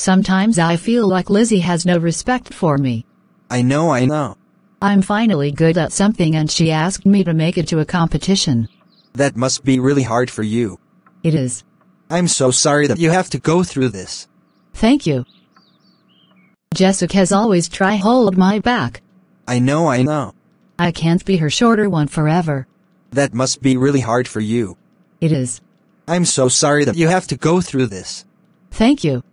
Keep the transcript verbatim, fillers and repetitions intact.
Sometimes I feel like Lizzie has no respect for me. I know, I know. I'm finally good at something and she asked me to make it to a competition. That must be really hard for you. It is. I'm so sorry that you have to go through this. Thank you. Jessica has always tried to hold my back. I know, I know. I can't be her shorter one forever. That must be really hard for you. It is. I'm so sorry that you have to go through this. Thank you.